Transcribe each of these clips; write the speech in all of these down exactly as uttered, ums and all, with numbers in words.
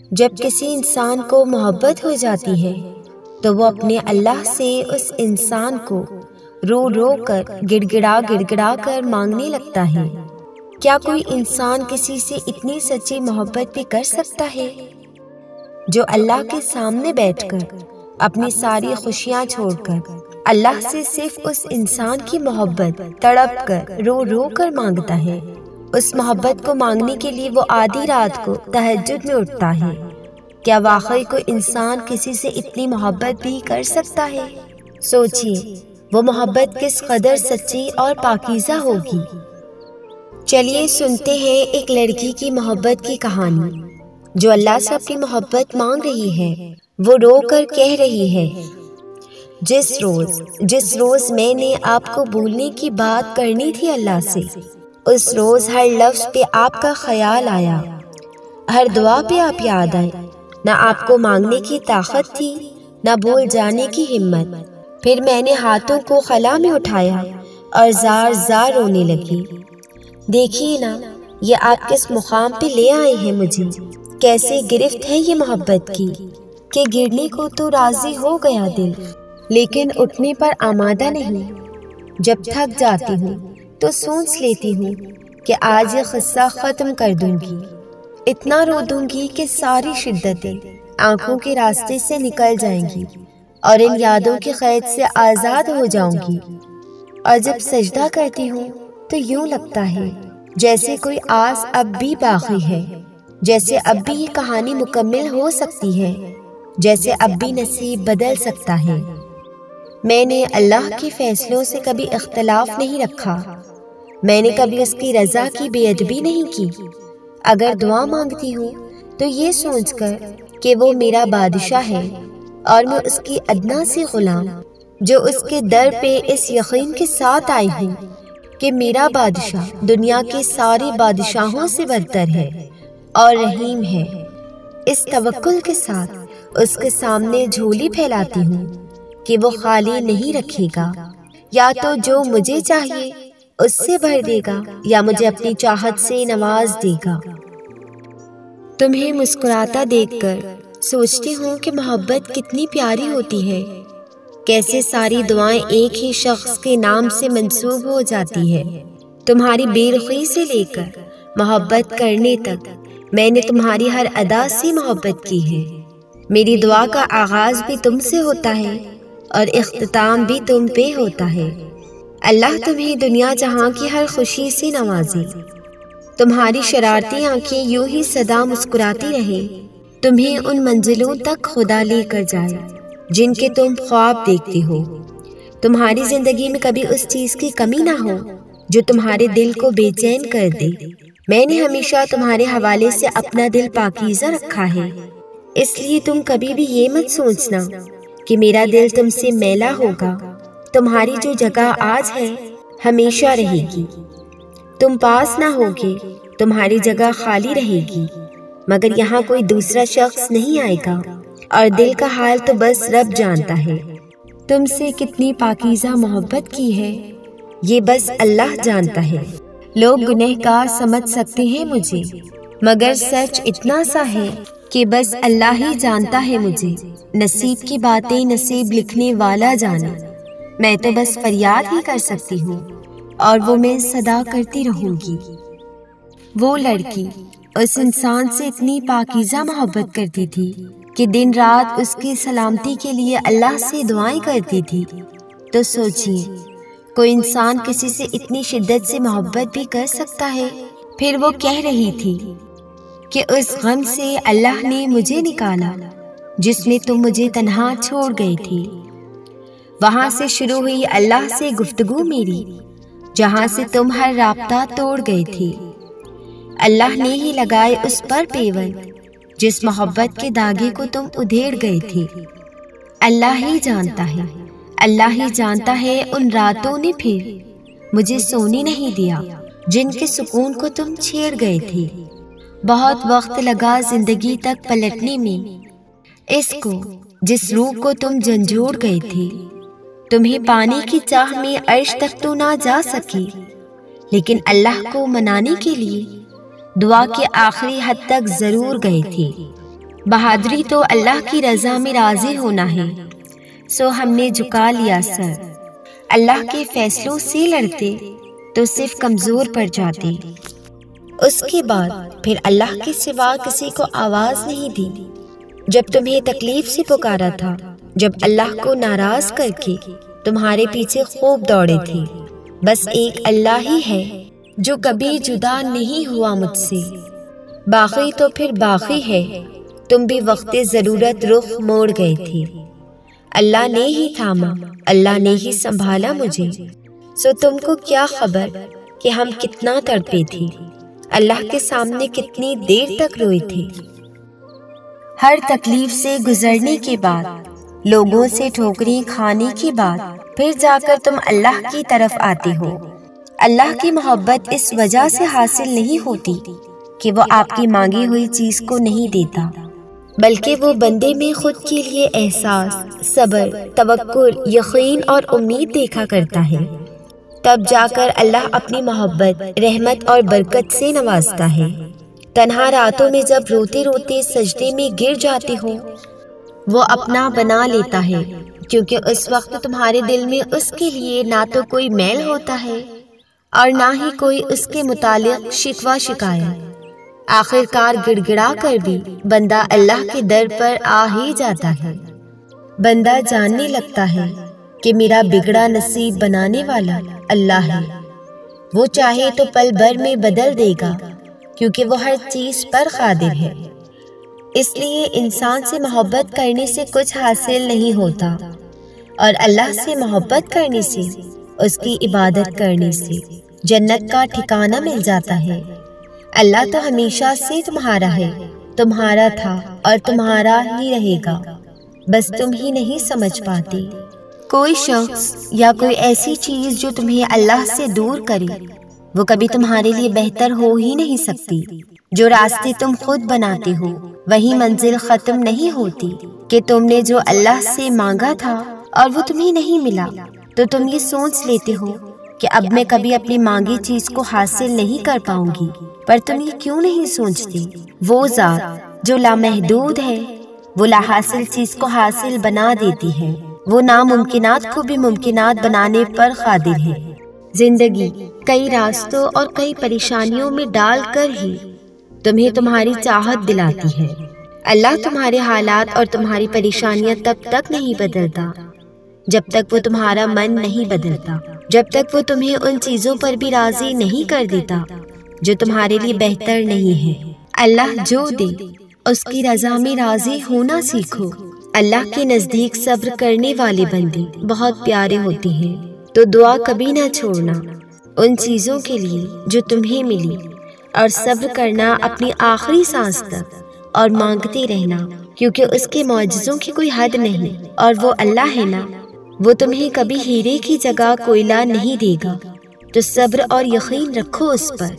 جب کسی انسان کو محبت ہو جاتی ہے تو وہ اپنے اللہ سے اس انسان کو رو رو کر گڑ گڑا گڑ گڑا کر مانگنے لگتا ہے۔ کیا کوئی انسان کسی سے اتنی سچی محبت بھی کر سکتا ہے؟ جو اللہ کے سامنے بیٹھ کر اپنی ساری خوشیاں چھوڑ کر اللہ سے صرف اس انسان کی محبت تڑپ کر رو رو کر مانگتا ہے، اس محبت کو مانگنے کے لیے وہ آدھی رات کو تہجد میں اٹھتا ہے۔ کیا واقعی کوئی انسان کسی سے اتنی محبت بھی کر سکتا ہے؟ سوچئے وہ محبت کس قدر سچی اور پاکیزہ ہوگی۔ چلیے سنتے ہیں ایک لڑکی کی محبت کی کہانی جو اللہ سے اپنی محبت مانگ رہی ہے۔ وہ رو کر کہہ رہی ہے، جس روز جس روز میں نے آپ کو بھولنے کی بات کرنی تھی اللہ سے، اس روز ہر لفظ پہ آپ کا خیال آیا، ہر دعا پہ آپ یاد آئے۔ نہ آپ کو مانگنے کی طاقت تھی، نہ بھول جانے کی ہمت۔ پھر میں نے ہاتھوں کو خلا میں اٹھایا اور زار زار رونے لگی۔ دیکھیے نا، یہ آپ کس مقام پہ لے آئے ہیں مجھے، کیسے گرفت ہے یہ محبت کی کہ گرنے کو تو راضی ہو گیا دل، لیکن اٹھنے پر آمادہ نہیں۔ جب تھک جاتی ہوں تو سوچ لیتی ہوں کہ آج یہ قصہ ختم کر دوں گی، اتنا رو دوں گی کہ ساری شدتیں آنکھوں کے راستے سے نکل جائیں گی اور ان یادوں کی قید سے آزاد ہو جاؤں گی۔ اور جب سجدہ کرتی ہوں تو یوں لگتا ہے جیسے کوئی آس اب بھی باقی ہے، جیسے اب بھی یہ کہانی مکمل ہو سکتی ہے، جیسے اب بھی نصیب بدل سکتا ہے۔ میں نے اللہ کے فیصلوں سے کبھی اختلاف نہیں رکھا، میں نے کبھی اس کی رضا کی بے ادبی نہیں کی۔ اگر دعا مانگتی ہوں تو یہ سوچ کر کہ وہ میرا بادشاہ ہے اور میں اس کی ادنا سی غلام، جو اس کے در پہ اس یقین کے ساتھ آئی ہوں کہ میرا بادشاہ دنیا کے سارے بادشاہوں سے برتر ہے اور رحیم ہے۔ اس توکل کے ساتھ اس کے سامنے جھولی پھیلاتی ہوں کہ وہ خالی نہیں رکھے گا، یا تو جو مجھے چاہیے اس سے بھر دے گا یا مجھے اپنی چاہت سے نواز دے گا۔ تمہیں مسکراتا دیکھ کر سوچتی ہوں کہ محبت کتنی پیاری ہوتی ہے، کیسے ساری دعائیں ایک ہی شخص کے نام سے منسوب ہو جاتی ہے۔ تمہاری بے رخی سے لے کر محبت کرنے تک میں نے تمہاری ہر ادا سے محبت کی ہے۔ میری دعا کا آغاز بھی تم سے ہوتا ہے اور اختتام بھی تم پہ ہوتا ہے۔ اللہ تمہیں دنیا جہاں کی ہر خوشی سے نوازے، تمہاری شرارتی آنکھیں یوں ہی سدا مسکراتی رہے، تمہیں ان منزلوں تک خدا لے کر جائے جن کے تم خواب دیکھتے ہو۔ تمہاری زندگی میں کبھی اس چیز کی کمی نہ ہو جو تمہارے دل کو بے چین کر دے۔ میں نے ہمیشہ تمہارے حوالے سے اپنا دل پاکیزہ رکھا ہے، اس لیے تم کبھی بھی یہ مت سوچنا کہ میرا دل تم سے میلا ہوگا۔ تمہاری جو جگہ آج ہے ہمیشہ رہے گی، تم پاس نہ ہوگے، تمہاری جگہ خالی رہے گی، مگر یہاں کوئی دوسرا شخص نہیں آئے گا، اور دل کا حال تو بس رب جانتا ہے۔ تم سے کتنی پاکیزہ محبت کی ہے یہ بس اللہ جانتا ہے۔ لوگ گنہگار سمجھ سکتے ہیں مجھے، مگر سچ اتنا سا ہے کہ بس اللہ ہی جانتا ہے مجھے۔ نصیب کی باتیں نصیب لکھنے والا جانے، میں تو بس فریاد ہی کر سکتی ہوں اور وہ میں صدا کرتی رہوں گی۔ وہ لڑکی اس انسان سے اتنی پاکیزہ محبت کرتی تھی کہ دن رات اس کی سلامتی کے لیے اللہ سے دعائیں کرتی تھی۔ تو سوچئے کوئی انسان کسی سے اتنی شدت سے محبت بھی کر سکتا ہے؟ پھر وہ کہہ رہی تھی کہ اس غم سے اللہ نے مجھے نکالا جس میں تم مجھے تنہا چھوڑ گئی تھی۔ وہاں سے شروع ہوئی اللہ سے گفتگو میری، جہاں سے تم ہر رابطہ توڑ گئے تھے۔ اللہ نے ہی لگائے اس پر پیون جس محبت کے داغے کو تم ادھیڑ گئے تھے۔ اللہ ہی جانتا ہے، اللہ ہی جانتا ہے ان راتوں نے پھر مجھے سونے نہیں دیا جن کے سکون کو تم چھیڑ گئے تھے۔ بہت وقت لگا زندگی تک پلٹنے میں اس کو جس روح کو تم جھنجھوڑ گئے تھے۔ تمہیں پانے کی چاہ میں عرش تک تو نہ جا سکی، لیکن اللہ کو منانے کے لیے دعا کے آخری حد تک ضرور گئے تھے۔ بہادری تو اللہ کی رضا میں راضی ہونا ہے، سو ہم نے جھکا لیا سر۔ اللہ کے فیصلوں سے لڑتے تو صرف کمزور پڑ جاتے۔ اس کے بعد پھر اللہ کے سوا کسی کو آواز نہیں دی جب تمہیں تکلیف سے پکارا تھا، جب اللہ کو ناراض کر کے تمہارے پیچھے خوب دوڑے تھے۔ بس ایک اللہ ہی ہے جو کبھی جدا نہیں ہوا مجھ سے، باقی تو پھر باقی ہے، تم بھی وقت ضرورت رخ موڑ گئے تھے۔ اللہ نے ہی تھاما، اللہ نے ہی سنبھالا مجھے، سو تم کو کیا خبر کہ ہم کتنا تڑپے تھے، اللہ کے سامنے کتنی دیر تک روئے تھے۔ ہر تکلیف سے گزرنے کے بعد، لوگوں سے ٹھوکریں کھانے کے بعد، پھر جا کر تم اللہ کی طرف آتے ہو۔ اللہ کی محبت اس وجہ سے حاصل نہیں ہوتی کہ وہ آپ کی مانگی ہوئی چیز کو نہیں دیتا، بلکہ وہ بندے میں خود کے لیے احساس، صبر، توکل، یقین اور امید دیکھا کرتا ہے، تب جا کر اللہ اپنی محبت، رحمت اور برکت سے نوازتا ہے۔ تنہا راتوں میں جب روتے روتے سجدے میں گر جاتے ہو، وہ اپنا بنا لیتا ہے، کیونکہ اس وقت تمہارے دل میں اس کے لیے نہ تو کوئی میل ہوتا ہے اور نہ ہی کوئی اس کے متعلق شکوہ شکایت۔ آخر کار گڑ گڑا کر بھی بندہ اللہ کے در پر آ ہی جاتا ہے۔ بندہ جاننے لگتا ہے کہ میرا بگڑا نصیب بنانے والا اللہ ہے، وہ چاہے تو پل بھر میں بدل دے گا، کیونکہ وہ ہر چیز پر قادر ہے۔ اس لیے انسان سے محبت کرنے سے کچھ حاصل نہیں ہوتا، اور اللہ سے محبت کرنے سے، اس کی عبادت کرنے سے جنت کا ٹھکانہ مل جاتا ہے۔ اللہ تو ہمیشہ سے تمہارا ہے، تمہارا تھا اور تمہارا ہی رہے گا، بس تم ہی نہیں سمجھ پاتے۔ کوئی شخص یا کوئی ایسی چیز جو تمہیں اللہ سے دور کرے، وہ کبھی تمہارے لیے بہتر ہو ہی نہیں سکتی۔ جو راستے تم خود بناتے ہو، وہی منزل ختم نہیں ہوتی کہ تم نے جو اللہ سے مانگا تھا اور وہ تمہیں نہیں ملا، تو تم یہ سوچ لیتے ہو کہ اب میں کبھی اپنی مانگی چیز کو حاصل نہیں کر پاؤں گی، پر تم یہ کیوں نہیں سوچتے؟ وہ ذات جو لامحدود ہے، وہ لا حاصل چیز کو حاصل بنا دیتی ہے، وہ ناممکنات کو بھی ممکنات بنانے پر قادر ہے۔ زندگی کئی راستوں اور کئی پریشانیوں میں ڈال کر ہی تمہیں تمہاری چاہت دلاتی ہے۔ اللہ تمہارے حالات اور تمہاری پریشانیاں تب تک نہیں بدلتا جب تک وہ تمہارا من نہیں بدلتا، جب تک وہ تمہیں ان چیزوں پر بھی راضی نہیں کر دیتا جو تمہارے لیے بہتر نہیں ہے۔ اللہ جو دے اس کی رضا میں راضی ہونا سیکھو۔ اللہ کے نزدیک صبر کرنے والے بندے بہت پیارے ہوتے ہیں، تو دعا کبھی نہ چھوڑنا ان چیزوں کے لیے جو تمہیں ملی، اور صبر کرنا اپنی آخری سانس تک، اور مانگتے رہنا، کیونکہ اس کے معجزوں کی کوئی حد نہیں، اور وہ اللہ ہے نا، وہ تمہیں کبھی ہیرے کی جگہ کوئلہ نہیں دے گا، تو صبر اور یقین رکھو اس پر۔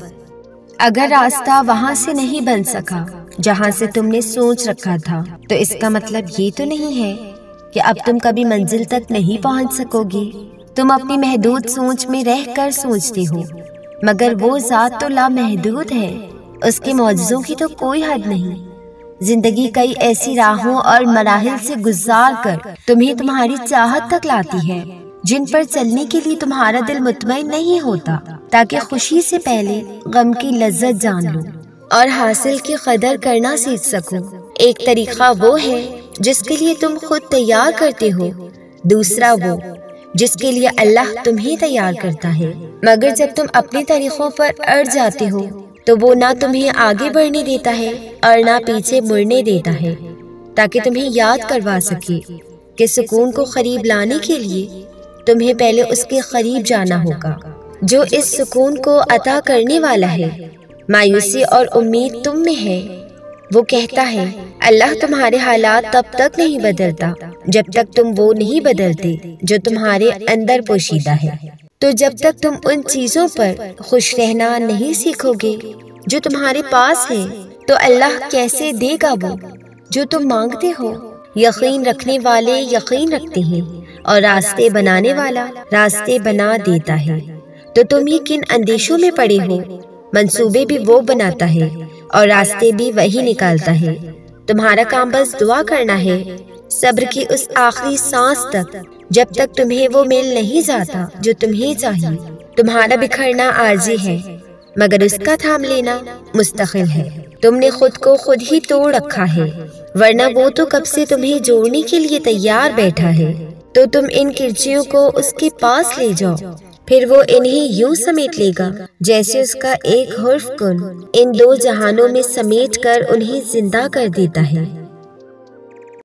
اگر راستہ وہاں سے نہیں بن سکا جہاں سے تم نے سوچ رکھا تھا، تو اس کا مطلب یہ تو نہیں ہے کہ اب تم کبھی منزل تک نہیں پہنچ سکو گے۔ تم اپنی محدود سوچ میں رہ کر سوچتے ہو، مگر وہ ذات تو لامحدود ہے، اس کے معجزوں کی تو کوئی حد نہیں۔ زندگی کئی ایسی راہوں اور مراحل سے گزار کر تمہیں تمہاری چاہت تک لاتی ہے، جن پر چلنے کے لیے تمہارا دل مطمئن نہیں ہوتا، تاکہ خوشی سے پہلے غم کی لذت جان لو اور حاصل کی قدر کرنا سیکھ سکو۔ ایک طریقہ وہ ہے جس کے لیے تم خود تیار کرتے ہو، دوسرا وہ جس کے لیے اللہ تمہیں تیار کرتا ہے، مگر جب تم اپنے طریقوں پر اڑ جاتے ہو تو وہ نہ تمہیں آگے بڑھنے دیتا ہے اور نہ پیچھے مڑنے دیتا ہے، تاکہ تمہیں یاد کروا سکے کہ سکون کو قریب لانے کے لیے تمہیں پہلے اس کے قریب جانا ہوگا، جو اس سکون کو عطا کرنے والا ہے۔ مایوسی اور امید تم میں ہے، وہ کہتا ہے اللہ تمہارے حالات تب تک نہیں بدلتا جب تک تم وہ نہیں بدلتے جو تمہارے اندر پوشیدہ ہے۔ تو جب تک تم ان چیزوں پر خوش رہنا نہیں سیکھو گے جو تمہارے پاس ہے، تو اللہ کیسے دے گا وہ جو تم مانگتے ہو؟ یقین رکھنے والے یقین رکھتے ہیں، اور راستے بنانے والا راستے بنا دیتا ہے۔ تو تم یہ کن اندیشوں میں پڑے ہو؟ منصوبے بھی وہ بناتا ہے اور راستے بھی وہی نکالتا ہے، تمہارا کام بس دعا کرنا ہے، صبر کی اس آخری سانس تک، جب تک تمہیں وہ مل نہیں جاتا جو تمہیں چاہیے۔ تمہارا بکھرنا عارضی ہے، مگر اس کا تھام لینا مستقل ہے۔ تم نے خود کو خود ہی توڑ رکھا ہے، ورنہ وہ تو کب سے تمہیں جوڑنے کے لیے تیار بیٹھا ہے۔ تو تم ان کرچیوں کو اس کے پاس لے جاؤ، پھر وہ انہیں یوں سمیٹ لے گا جیسے اس کا ایک حرف کن ان دو جہانوں میں سمیٹ کر انہیں زندہ کر دیتا ہے۔